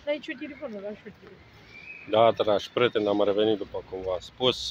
Dai ce telefonul la șutire. Da, dragi prieteni, am revenit după cum v-am spus.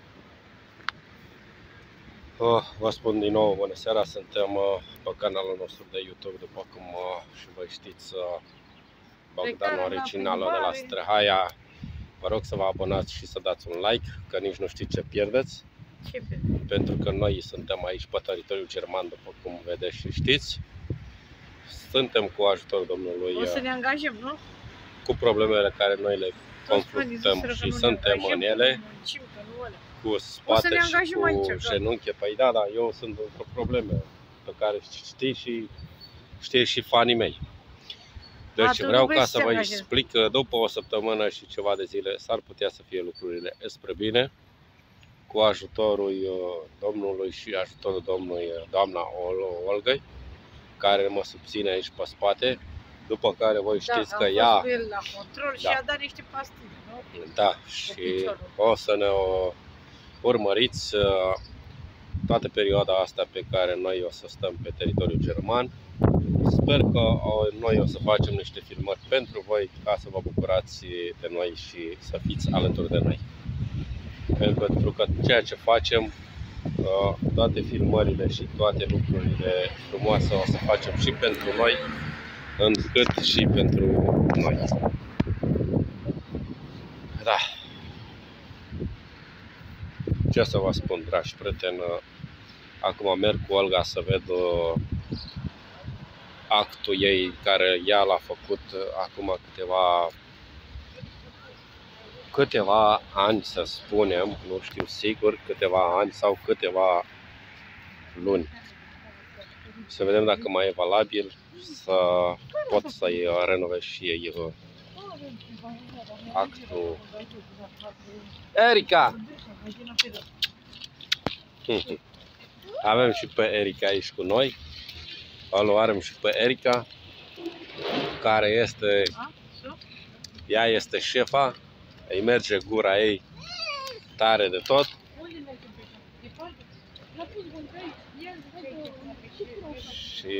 Vă spun din nou, bună seara, suntem pe canalul nostru de YouTube, după cum și voi știți, Bogdan Originalul de la Străhaia. Vă rog să vă abonați și să dați un like, că nici nu știți ce pierdeți. Pentru că noi suntem aici pe teritoriul german, după cum vedeți și știți. Suntem cu ajutorul Domnului. O să ne angajăm, nu? Cu problemele care noi le confruntăm și suntem în ele, cu spate și cu genunchi. Păi da, eu sunt într-o problemă pe care știe și fanii mei. Deci vreau ca să vă explic că după o săptămână și ceva de zile s-ar putea să fie lucrurile spre bine, cu ajutorul Domnului și ajutorul Domnului doamna Olga, care mă susține aici pe spate. După care voi știți că ea... cu el la control și a dat niște pastile, nu? Da, și o să ne urmăriți toată perioada asta pe care noi o să stăm pe teritoriul german. Sper că noi o să facem niște filmări pentru voi, ca să vă bucurați de noi și să fiți alături de noi. Pentru că ceea ce facem, toate filmările și toate lucrurile frumoase o să facem și pentru noi, încât și pentru noi. Da. Ce să vă spun, dragi prieteni, acum merg cu Olga să ved actul ei, care ea l-a făcut acum câteva ani, să spunem, nu știu sigur, câteva ani sau câteva luni. Să vedem dacă mai e valabil, să pot să-i renovez și ei actul. Erica! Avem și pe Erica aici cu noi. Avem și pe Erica, care este, ea este șefa, îi merge gura ei tare de tot. Și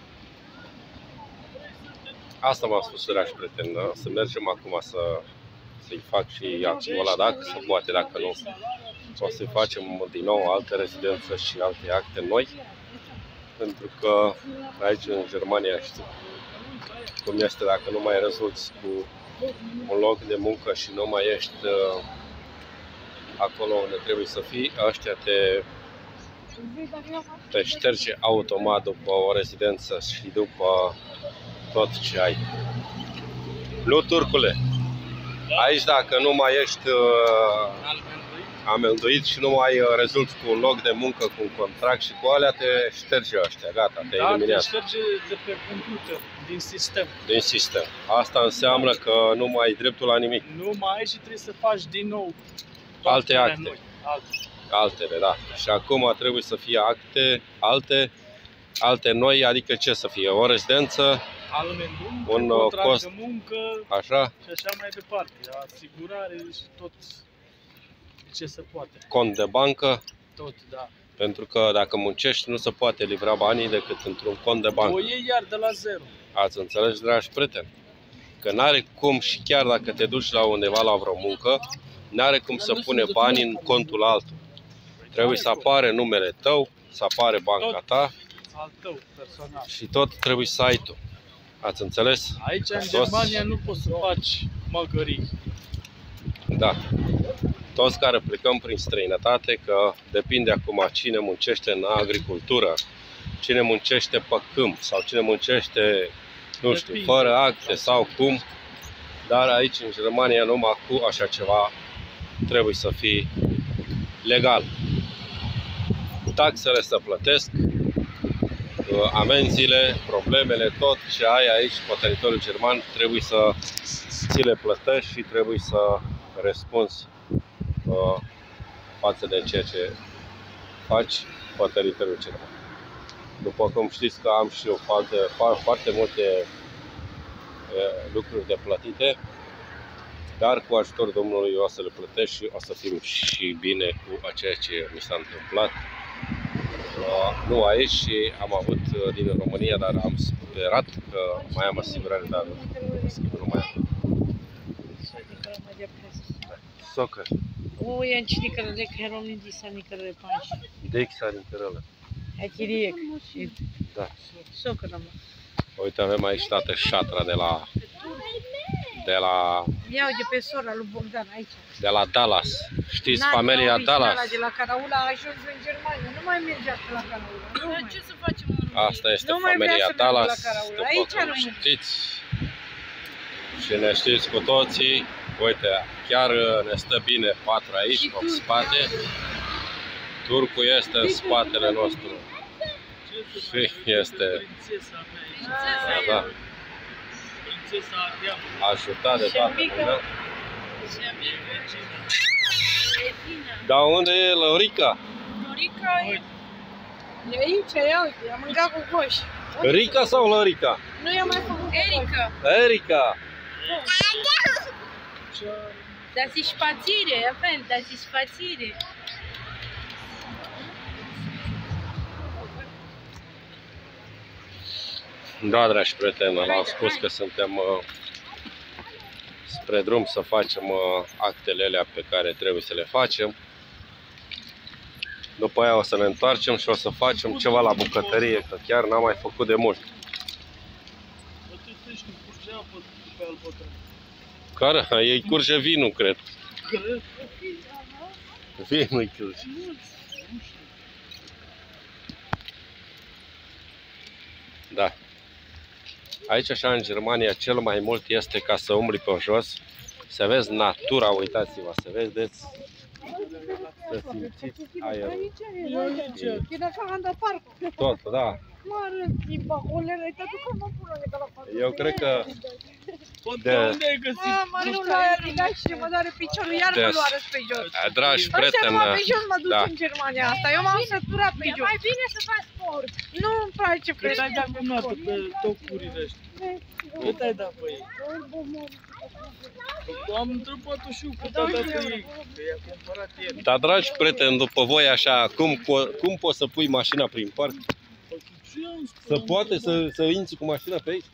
asta m-am spus, dragi prieteni, să mergem acum să-i fac și actul ăla, dacă se poate, dacă nu, o să-i facem din nou alte rezidențe și alte acte noi. Pentru că aici în Germania știu cum este, dacă nu mai rezulți cu un loc de muncă și nu mai ești acolo unde trebuie să fii, ăștia te șterge automat după o rezidență și după tot ce ai. Nu, turcule, aici dacă nu mai ești amenduit și nu mai rezulți cu un loc de muncă, cu un contract și cu alea, te șterge ăștia, gata, te eliminează. Te șterge de pe computer, din sistem. Din sistem. Asta înseamnă că nu mai ai dreptul la nimic. Nu mai ai și trebuie să faci din nou alte acte. Altele, da. Și acum trebuie să fie acte alte noi, adică ce să fie? O rezidență, un contract de muncă, așa, și așa mai departe. Asigurare și tot ce se poate. Cont de bancă. Tot, da. Pentru că dacă muncești, nu se poate livra banii decât într-un cont de bancă. O iei iar de la zero. Ați înțeles, dragi prieteni? Că n-are cum, și chiar dacă te duci la undeva la vreo muncă, n-are cum să pune banii în contul altul. Trebuie să apare numele tău, să apare banca ta. Al tău, personal. Și tot trebuie să ai tu. Ați înțeles? Aici, în Germania, nu poți să faci măgării. Da. Toți care plecăm prin străinătate, că depinde acum cine muncește în agricultură, cine muncește pe câmp sau cine muncește, nu știu, fără acte sau cum, dar aici în Germania numai cu așa ceva trebuie să fii legal. Taxele se plătesc, amenziile, problemele, tot ce ai aici pe teritoriul german trebuie să ți le plătești și trebuie să răspunzi față de ceea ce faci pe teritoriul german. După cum știți că am și eu foarte multe lucruri de plătite, dar cu ajutorul Domnului eu o să le plătesc și o să fim și bine cu ceea ce mi s-a întâmplat. Nu aici, și am avut din România, dar am sperat că mai am asigurare, dar schimb nu mai am. Soccer. Ой, Анчникара, дека Ромни Дисаникара Панш. Dexa din Cărălă. Achiriec. Da. Soccer, mă. Uite, avem aici toată șatra de la Ia uite pe sora lui Bogdan aici. Dallas. Știți Nadia, familia uite, Dallas? ăla de la Caraula a ajuns în Germania. Nu mai mergea pe la Caraula. Nu mai. Ce să facem? Asta este Nu mai vrea familia să meargă Dallas, la Caraula. după Aici cum rămâne. știți. Și ne știți cu toții. Uite, chiar ne stă bine patru aici, în spate. Turcu este în spatele nostru. Și este da, ajutat de toată lumea. Dar unde e Lăurica? Lăurica e aici, ia uite, am mâncat cu coș. Rica sau Lăurica? Nu i-am mai făcut Erica, Erica! das ist spazieren, Fan, das ist spazieren. Da, dragi prieteni, l-am spus că suntem spre drum să facem actele alea pe care trebuie să le facem. După aia o să ne întoarcem și o să facem ceva la bucătărie, că chiar n-am mai făcut de mult. Care? Ei curge vinul, cred. Vinul-i curge. Da. Aici, așa, în Germania, cel mai mult este ca să umbli pe jos, să vezi natura, uitați-vă, să vedeți, să simțiți aerul. Tot, da. Eu cred că Unde ai găsit? Mă, nu l-ai ridicat și mă doare piciorul, iar mă doare pe jos. Dragi Ăștia prieteni, numai pe jos mă duc da. în Germania asta, eu m-am săturat pe E jos. mai bine să faci sport. Nu îmi place pe Cât ai dat cu notă pe tocurile astea? Cât ai dat pe ei? Am întrebat-o și eu cât a dat pe ei, că i-a cumpărat el. Dar, dragi prieteni, după voi așa, cum poți să pui mașina prin parc? Să poate să intri cu mașina pe aici?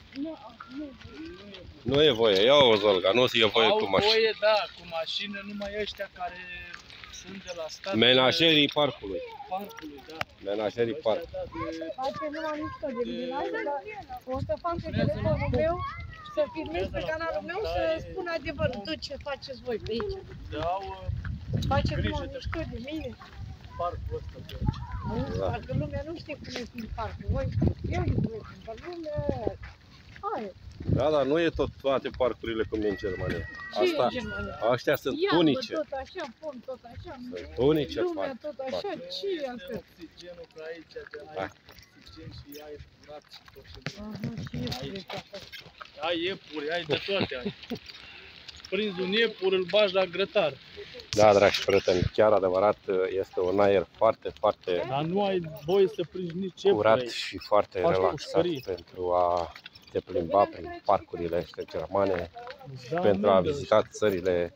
Nu e voie, ia o Zolga, nu e voie cu Au mașina. voie, da, cu mașină, numai ăștia care sunt de la stat. Menajerii parcului. Parcului, da. Menajerii parcului. Face numai mișto de mine, dar o să fac pe telefonul meu, să filmez pe canalul meu, să spun adevărul, tot ce faceți voi pe aici. Dau Faceți grijă numai de mișto de mine. parcul ăsta pe Da. Dacă lumea nu știe cum e prin parcul, voi eu nu voi, dar lumea... Hai, Da, dar nu e tot toate parcurile cum e în Germania. ce e Asta, în Germania? astea sunt Iarbă unice. tot așa, pom tot așa, Sunt unice lumea parcuri. tot așa, ce e asta? oxigenul pe aici, de Da. ai oxigen și aer curat și tot ce vrei. Aha, și e drept așa. Ai iepuri, ai de toate ai. Prinzi un iepur, îl bagi la grătar. Da, dragi prieteni, chiar adevărat este un aer foarte, foarte Dar nu ai voie să prinzi nici iepuri curat aici. și foarte Faci relaxat pușcărie. pentru a te plimba prin parcurile astea germane, Da, pentru a nu, vizita țările,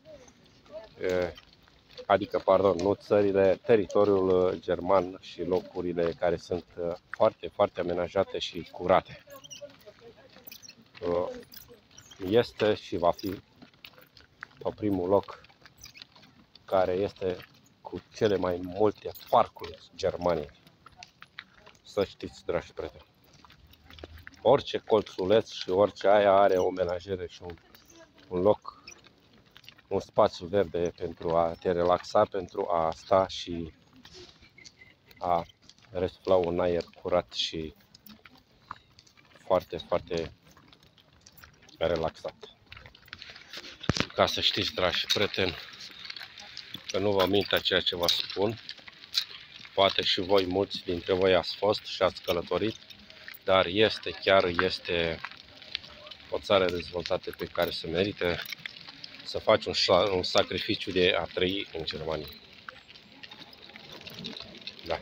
adică, pardon, nu țările, teritoriul german și locurile care sunt foarte, foarte amenajate și curate. Este și va fi pe primul loc care este cu cele mai multe parcuri Germaniei. Să știți, dragi prieteni. Orice colțuleț și orice aia are o menajere și un loc, un spațiu verde pentru a te relaxa, pentru a sta și a resufla un aer curat și foarte, foarte relaxat. Ca să știți, dragi prieteni, că nu vă mint ceea ce vă spun. Poate și voi, mulți dintre voi ați fost și ați călătorit, dar chiar este o țară dezvoltată pe care se merită să faci un sacrificiu de a trăi în Germania. Da.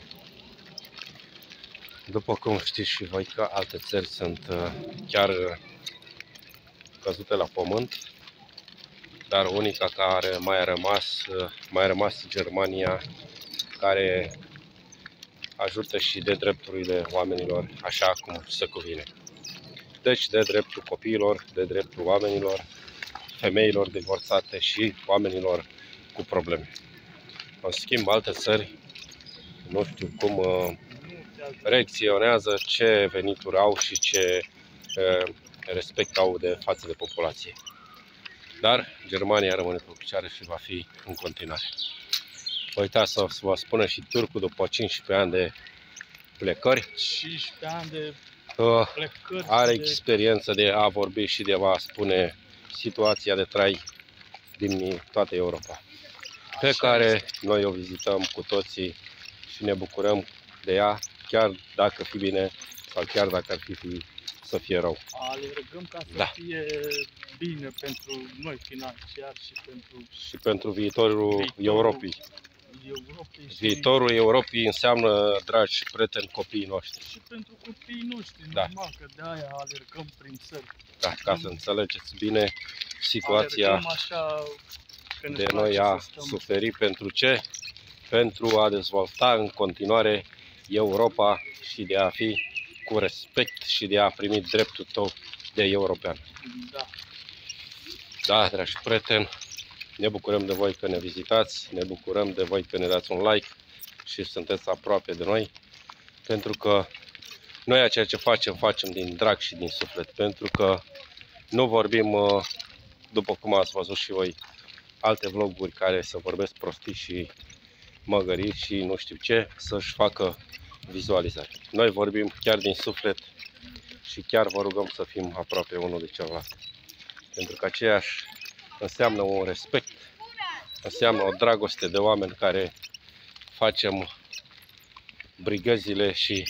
După cum știți și voi că alte țări sunt chiar căzute la pământ, dar unica care mai a rămas Germania, care ajută și de drepturile oamenilor așa cum se cuvine. Deci de dreptul copiilor, de dreptul oamenilor, femeilor divorțate și oamenilor cu probleme. În schimb, alte țări, nu știu cum reacționează, ce venituri au și ce respect au de față de populație. Dar Germania rămâne pe picioare și va fi în continuare. Uitați să vă spună și turcul după 15 ani de plecări. 15 ani de plecări. Are experiență de a vorbi și de a spune situația de trai din toată Europa, pe care noi o vizităm cu toții și ne bucurăm de ea, chiar dacă fi bine sau chiar dacă ar fi să fie rău. Alergăm ca să fie bine pentru noi financiar și pentru viitorul Europei. Viitorul Europei înseamnă, dragi prieteni, copiii noștri. Și pentru copiii noștri, normal că de aia alergăm prin țări. Da, ca să înțelegeți bine situația așa de noi a suferit. Pentru ce? Pentru a dezvolta în continuare Europa și de a fi cu respect și de a primi dreptul tău de european. Da, dragi prieteni, ne bucurăm de voi că ne vizitați, ne bucurăm de voi că ne dați un like și sunteți aproape de noi, pentru că noi ceea ce facem din drag și din suflet, pentru că nu vorbim, după cum ați văzut și voi, alte vloguri care să vorbesc prostii și măgării și nu știu ce, să-și facă vizualizări. Noi vorbim chiar din suflet și chiar vă rugăm să fim aproape unul de celălalt. Pentru că aceeași înseamnă un respect, înseamnă o dragoste de oameni care facem brigăzile și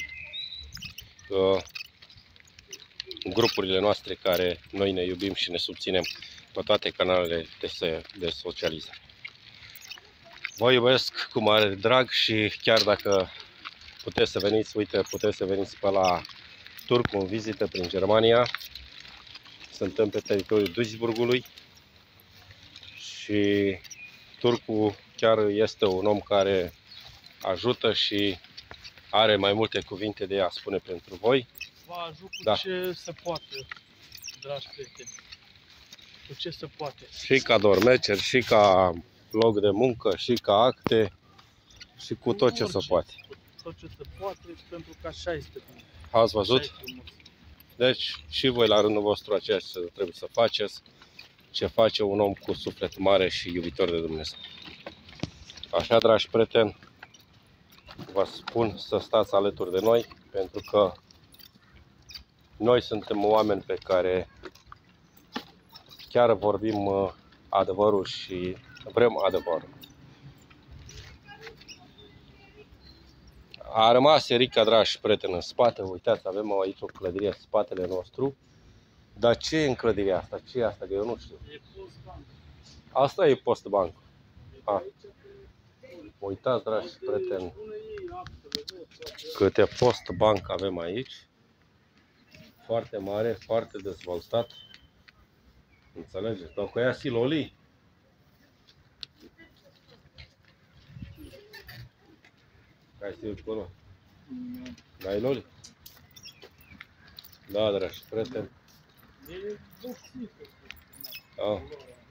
grupurile noastre care noi ne iubim și ne susținem pe toate canalele de socializare. Vă iubesc cu mare drag și chiar dacă puteți să veniți, uite, puteți să veniți pe la Turcu în vizită prin Germania. Suntem pe teritoriul Duisburgului și Turcu chiar este un om care ajută și are mai multe cuvinte de a spune pentru voi. Vă ajut cu ce se poate, dragi prieteni. Cu ce se poate. Și ca dormeceri, și ca loc de muncă, și ca acte, și cu tot ce se poate. Cu tot ce se poate, pentru că așa este. Ați văzut? Deci și voi la rândul vostru aceea ce trebuie să faceți, ce face un om cu suflet mare și iubitor de Dumnezeu. Așa, dragi prieteni, vă spun să stați alături de noi, pentru că noi suntem oameni pe care chiar vorbim adevărul și vrem adevărul. A rămas Erica, dragi prieteni, în spate. Uitați, avem aici o clădire în spatele nostru. Dar ce e în clădirea asta? Ce e asta? Că eu nu știu. E postbank. Asta e postbank. Uitați, dragi prieteni, câte postbank avem aici. Foarte mare, foarte dezvoltat. Înțelegeți? Dar cu ea silolii. Hai să iei acolo. N-ai loli? Da, dragi prieteni. Da.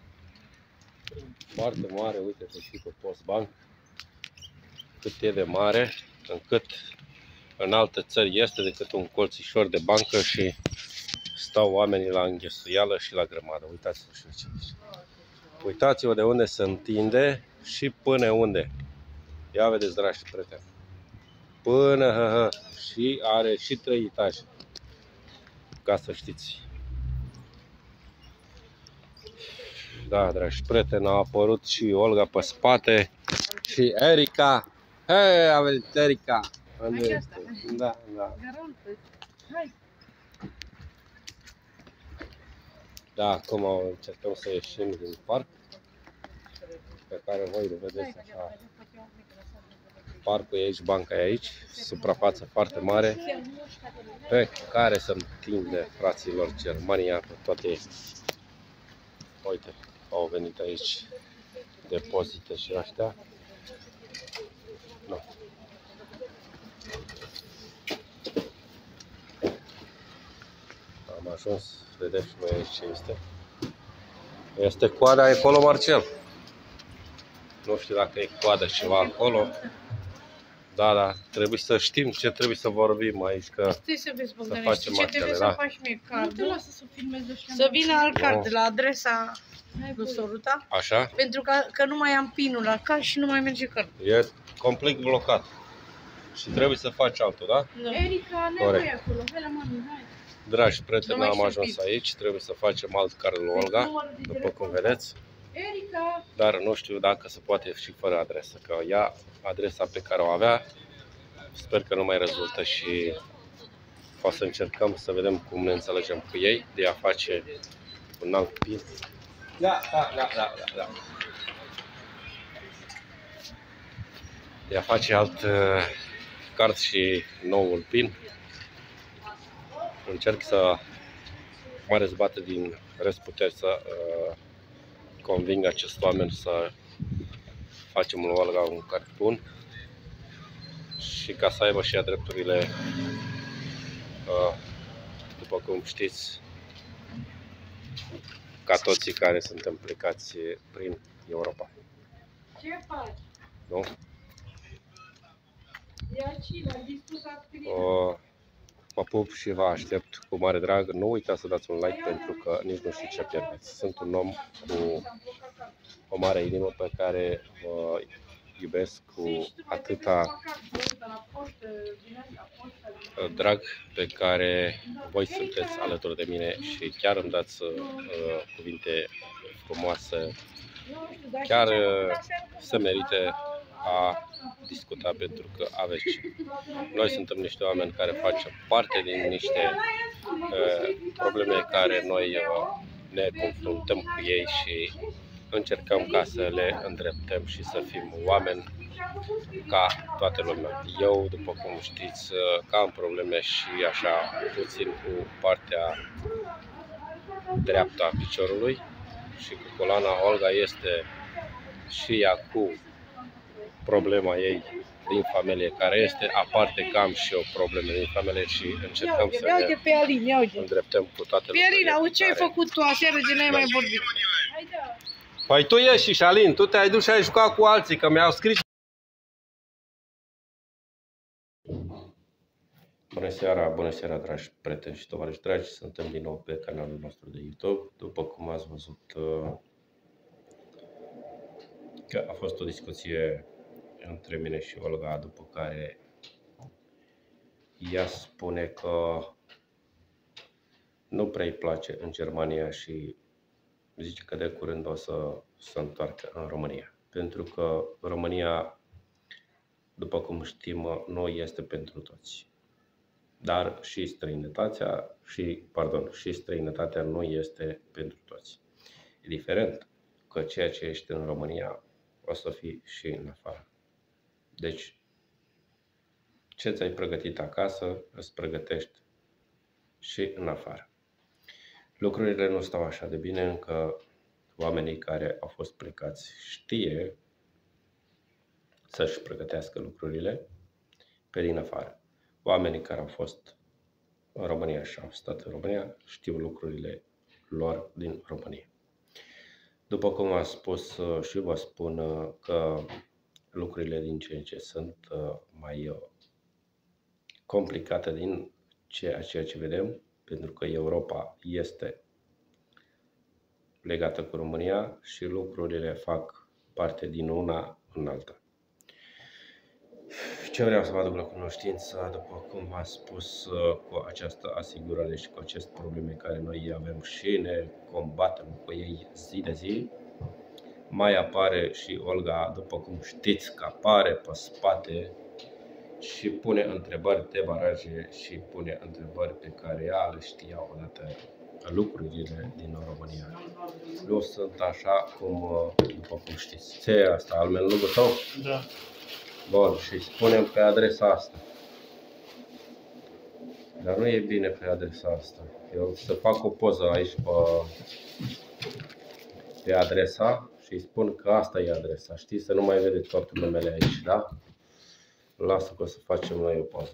Foarte mare, uite și pe postbank. Cât e de mare, încât în alte țări este decât un colțișor de bancă și stau oamenii la înghesuială și la grămadă. Uitați-vă și ce zice. Uitați-vă de unde se întinde și până unde. Ia vedeți, dragi prieteni. Până și are și 3 etaje. Ca să știți. Da, dragi prieteni, a apărut și Olga pe spate și Erica. Hei, a venit Erica. Da, da. Da, acum încercăm să ieșim din parc, pe care voi îl vedeți așa. Parcul e aici, banca e aici, suprafață foarte mare, pe care se întinde, fraților, Germania, pe toate. Uite, au venit aici depozite și astea. No. Am ajuns, vedeți și voi aici ce este. Este coada acolo, Marcel. Nu știu dacă e coadă ceva acolo. Da, trebuie să știm ce trebuie să vorbim aici, că Să vezi, Bogdan, facem ce trebuie altele, să faci mie cardul? Nu te lasă să filmezi ăștia. Să vină alt card Nu. la adresa lui Soruta, așa, pentru că nu mai am pinul la card și nu mai merge cardul. e complet blocat. Și trebuie să faci altul, da? Erica, ne Corect. voi acolo. Hai la mami, hai. Dragi Nu prieteni, mai am știu ajuns pin. aici, trebuie să facem alt card lui Olga, după cum vedeți. Erica! Dar nu știu dacă se poate și fără adresă, că ea, adresa pe care o avea, sper că nu mai rezultă și o să încercăm să vedem cum ne înțelegem cu ei de a face un alt pin. Da. De a face alt card și noul pin. Încerc să mă răzbate din răsputeri să conving acest oameni să facem lui Olga un card bun și ca să aibă și ea drepturile, după cum știți, ca toții care suntem plecați prin Europa. Ce faci? Nu? Ia și l-a disputat scrie. Vă pup și vă aștept cu mare drag. Nu uitați să dați un like pentru că nici nu știu ce pierdeți. Sunt un om cu o mare inimă pe care vă iubesc cu atâta drag pe care voi sunteți alături de mine și chiar îmi dați cuvinte frumoase. Chiar se merite a discuta pentru că aveți ce. Noi suntem niște oameni care facem parte din niște probleme care noi ne confruntăm cu ei și încercăm ca să le îndreptăm și să fim oameni ca toată lumea. Eu, după cum știți, că am probleme și așa puțin cu partea dreaptă a piciorului și cu coloana. Olga este și ea cu problema ei din familie, care este aparte că am și eu probleme din familie și încercăm să Ia-uite pe Alin, ia-uite. îndreptăm cu toate Pe Alin, auzi ce ai care... făcut tu aseară de n-ai mai vorbit? Păi tu ieși și Alin, tu te-ai dus și ai jucat cu alții, că mi-au scris. Bună seara, dragi prieteni și tovarăși dragi, suntem din nou pe canalul nostru de YouTube. După cum ați văzut că a fost o discuție între mine și Olga, după care ea spune că nu prea îi place în Germania și zice că de curând o să se întoarcă în România. Pentru că România, după cum știm, nu este pentru toți. Dar și străinătatea nu este pentru toți. E diferent că ceea ce ești în România o să fii și în afară. Deci, ce ți-ai pregătit acasă, îți pregătești și în afară. Lucrurile nu stau așa de bine, încă oamenii care au fost plecați știe să-și pregătească lucrurile pe din afară. Oamenii care au fost în România și au stat în România știu lucrurile lor din România. După cum am spus și vă spun că lucrurile din ce în ce sunt mai complicate din ceea ce vedem, pentru că Europa este legată cu România și lucrurile fac parte din una în alta. Ce vreau să vă aduc la cunoștință, după cum v-am spus, cu această asigurare și cu aceste probleme care noi avem și ne combatem cu ei zi de zi, mai apare și Olga, după cum știți, că apare pe spate și pune întrebări de baraje și pune întrebări pe care ea le știa odată lucrurile din România. Nu sunt așa cum, după cum știți. Ce e asta, al melugul tău? Da. Bun, și spunem pe adresa asta. Dar nu e bine pe adresa asta. Eu să fac o poză aici pe adresa și îi spun că asta e adresa. Știi, să nu mai vedeți toate numele aici, da? Lasă că o să facem noi o poză.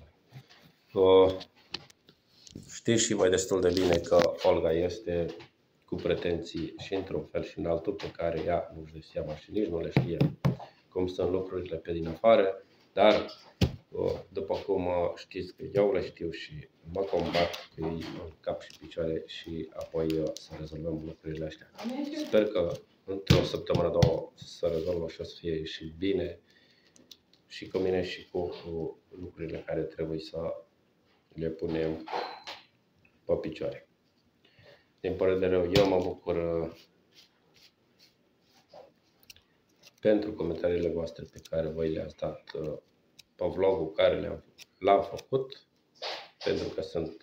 Știți și mai destul de bine că Olga este cu pretenții și într-un fel și în altul pe care ea nu-și dă seama și nici nu le știe. cum sunt lucrurile pe din afară, dar după cum știți că eu le știu și mă combat cu ei în cap și picioare și apoi să rezolvăm lucrurile astea. Sper că într-o săptămână, două să rezolvă și o să fie și bine și cu mine și cu lucrurile care trebuie să le punem pe picioare. Din părere de rău, eu mă bucur pentru comentariile voastre pe care voi le-ați dat pe vlogul care l-am făcut, pentru că sunt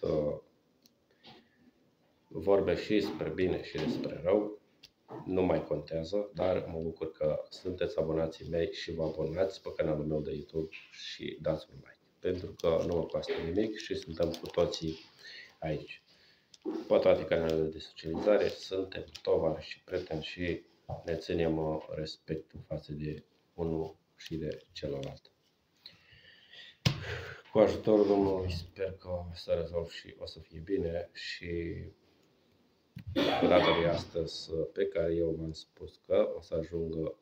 vorbe și despre bine și despre rău, nu mai contează, dar mă bucur că sunteți abonații mei și vă abonați pe canalul meu de YouTube și dați un like, pentru că nu mă costă nimic și suntem cu toții aici. Pe toate canalele de socializare suntem tovarăși și prieteni și ne ținem respectul față de unul și de celălalt. Cu ajutorul Domnului sper că o să rezolv și o să fie bine și pe data de astăzi pe care eu v-am spus că o să ajung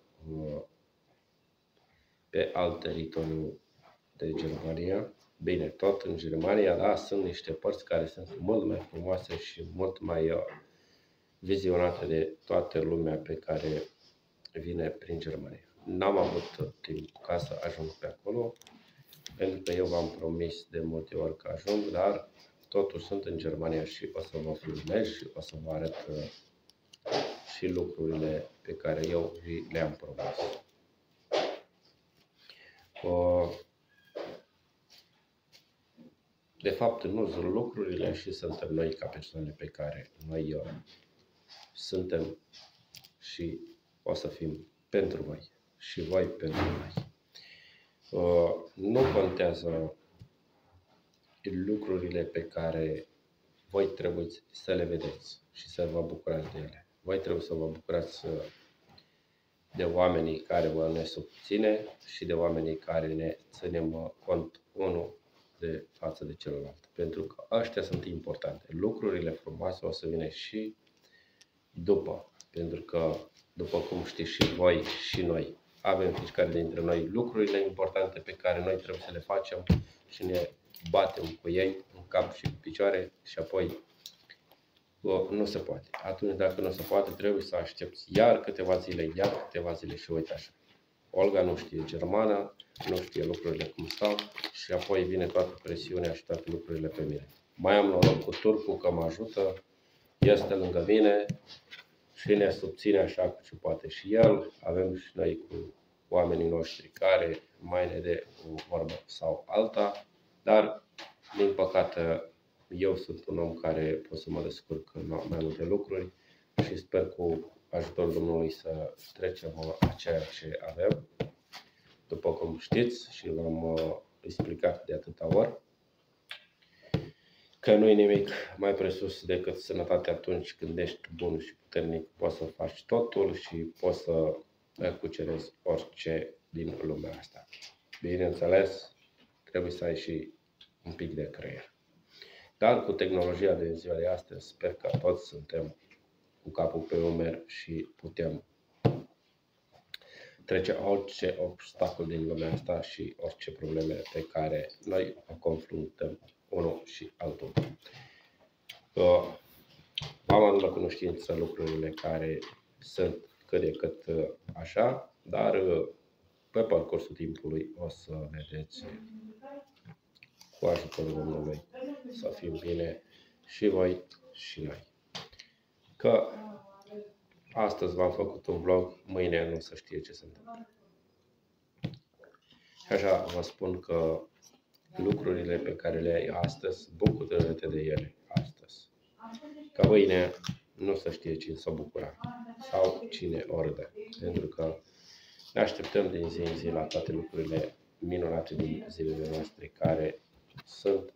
pe alt teritoriu de Germania. Bine, tot în Germania, dar sunt niște părți care sunt mult mai frumoase și mult mai vizionate de toată lumea pe care vine prin Germania. N-am avut timp ca să ajung pe acolo, pentru că eu v-am promis de multe ori că ajung, dar totuși sunt în Germania și o să vă filmez și o să vă arăt și lucrurile pe care eu le-am promis. De fapt, nu sunt lucrurile și suntem noi ca persoane pe care noi suntem și o să fim pentru voi și voi pentru noi. Nu contează lucrurile pe care voi trebuie să le vedeți și să vă bucurați de ele. Voi trebuie să vă bucurați de oamenii care vă ne subține și de oamenii care ne ținem cont unul de față de celălalt. Pentru că ăștia sunt importante. Lucrurile frumoase o să vină și după. Pentru că, după cum știți și voi și noi, avem fiecare dintre noi lucrurile importante pe care noi trebuie să le facem și ne batem cu ei în cap și în picioare și apoi nu se poate. Atunci, dacă nu se poate, trebuie să aștepți iar câteva zile și uite așa. Olga nu știe germană, nu știe lucrurile cum stau și apoi vine toată presiunea și toate lucrurile pe mine. Mai am noroc cu turcul că mă ajută, este lângă mine și ne subține așa cu ce poate și el. Avem și noi cu oamenii noștri care mai ne de o vorbă sau alta, dar din păcate eu sunt un om care pot să mă descurc în mai multe lucruri și sper cu ajutorul Domnului să trecem a ceea ce avem. După cum știți și v-am explicat de atâta ori, că nu e nimic mai presus decât sănătatea. Atunci când ești bun și puternic, poți să faci totul și poți să cucerezi orice din lumea asta. Bineînțeles, trebuie să ai și un pic de creier. Dar cu tehnologia de ziua de astăzi, sper că toți suntem cu capul pe umeri și putem trece orice obstacol din lumea asta și orice probleme pe care noi o confruntăm unul și altul. V-am adus la cunoștință lucrurile care sunt cât de cât așa, dar pe parcursul timpului o să vedeți cu ajutorul Domnului să fim bine și voi și noi. Că astăzi v-am făcut un vlog, mâine nu se știe ce se întâmplă. Și așa vă spun că lucrurile pe care le ai astăzi, bucură-te de ele astăzi. Că mâine nu se știe cine s-o bucura sau cine o râde. Pentru că ne așteptăm din zi în zi la toate lucrurile minunate din zilele noastre care sunt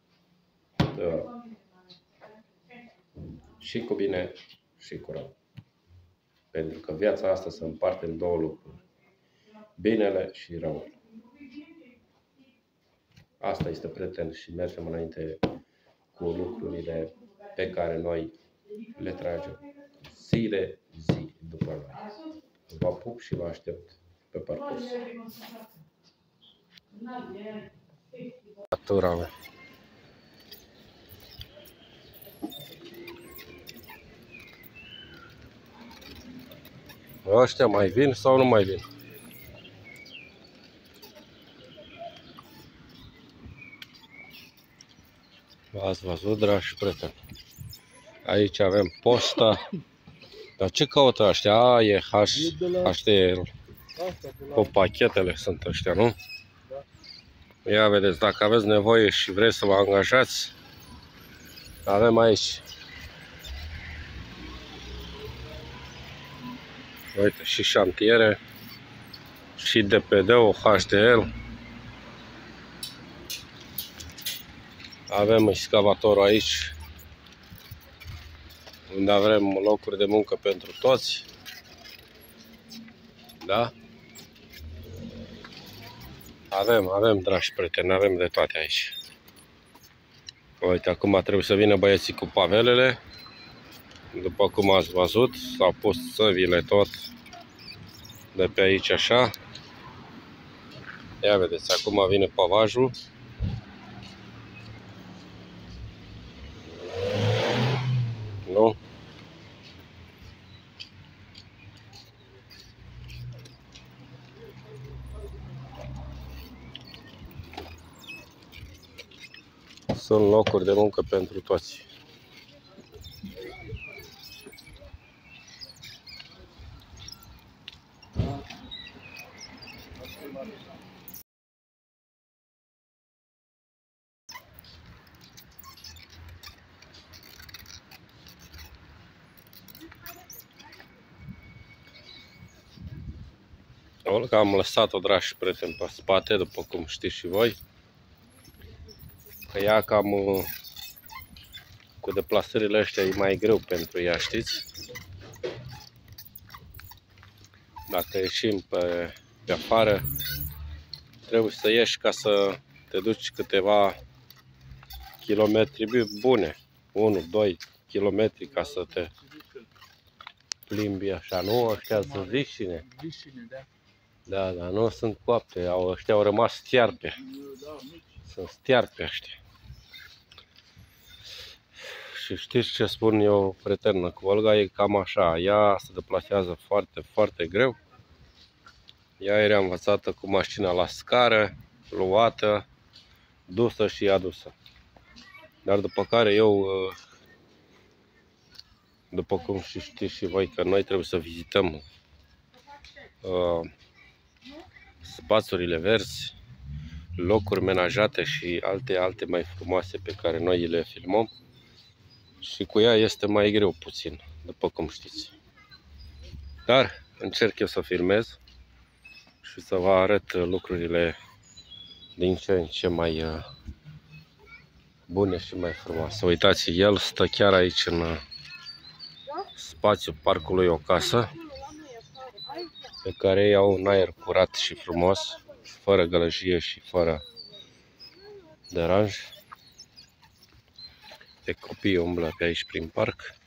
și cu bine și cu rău. Pentru că viața asta se împarte în două lucruri. Binele și răul. Asta este, prieten, și mergem înainte cu lucrurile pe care noi le tragem zi de zi după noi. Vă pup și vă aștept pe parcurs. Natura mea. Ăștia mai vin sau nu mai vin? Ați văzut, dragi prieteni? Aici avem posta. Dar ce caută ăștia? A, e HTL. Cu pachetele sunt ăștia, nu? Ia vedeți, dacă aveți nevoie și vreți să vă angajați, avem aici. Uite, și șantiere, și DPD-ul, HDL. Avem excavatorul aici, unde avem locuri de muncă pentru toți. Da? Avem, dragi prieteni, avem de toate aici. Uite, acum trebuie să vină băieții cu pavelele. După cum ați văzut, s-au pus țăvile tot de pe aici așa. Ia vedeți, acum vine pavajul. Nu? Sunt locuri de muncă pentru toți. Olga, am lăsat-o, dragi prieteni, pe spate, după cum știți și voi. Că ea cam cu deplasările astea e mai greu pentru ea, știți? Dacă ieșim pe afară, trebuie să ieși ca să te duci câteva kilometri bune. 1-2 kilometri ca să te plimbi așa, nu? Ăștia sunt vișine. Da, dar nu sunt coapte, ăștia au rămas stiarpe. Sunt stiarpe ăștia. Și știți ce spun eu, prietenă, cu Olga, e cam așa. Ea se deplasează foarte, foarte greu. Ea era învățată cu mașina la scară, luată, dusă și adusă. Dar după care eu, după cum știți și voi, că noi trebuie să vizităm spațiurile verzi, locuri menajate și alte mai frumoase pe care noi le filmăm. Și cu ea este mai greu puțin, după cum știți. Dar încerc eu să filmez și să vă arăt lucrurile din ce în ce mai bune și mai frumoase. Uitați, el stă chiar aici în spațiul parcului, o casă pe care ei au un aer curat și frumos, fără gălăgie și fără deranj. De copii umblă pe aici prin parc.